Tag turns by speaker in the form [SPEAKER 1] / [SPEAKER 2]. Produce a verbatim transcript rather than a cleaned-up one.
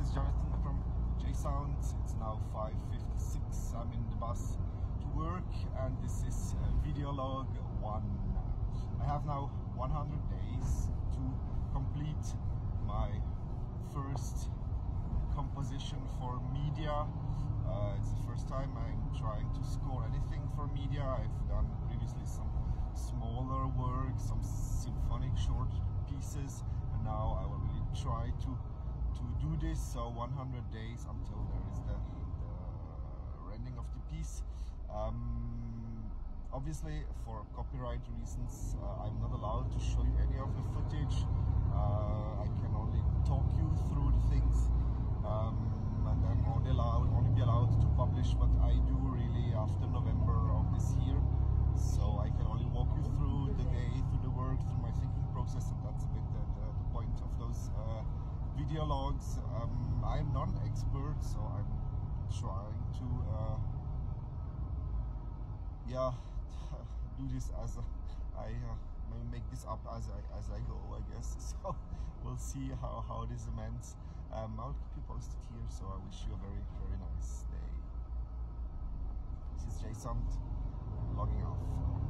[SPEAKER 1] is Jonathan from J-Sound. It's now five fifty-six. I'm in the bus to work and this is Videolog one. I have now one hundred days to complete my first composition for media. Uh, it's the first time I'm trying to score anything for media. I've done previously some smaller work, some symphonic short pieces, and now I will really try to to do this. So one hundred days until there is the, the rendering of the piece. Um, obviously, for copyright reasons, uh, I'm not allowed to show you any of the footage. Uh, I can only talk you through the things, um, and I'm only allowed only be allowed to publish what I do really after November of this year. So I can only walk you through the day, through the work, through my thinking process, and that's a bit the, the, the point of those uh, video logs. Um, I'm not an expert, so I'm trying to uh, yeah do this as a, I uh, make this up as I as I go, I guess. So we'll see how how this ends. Um, I'll keep you posted here. So I wish you a very very nice day. This is J-Sound logging off.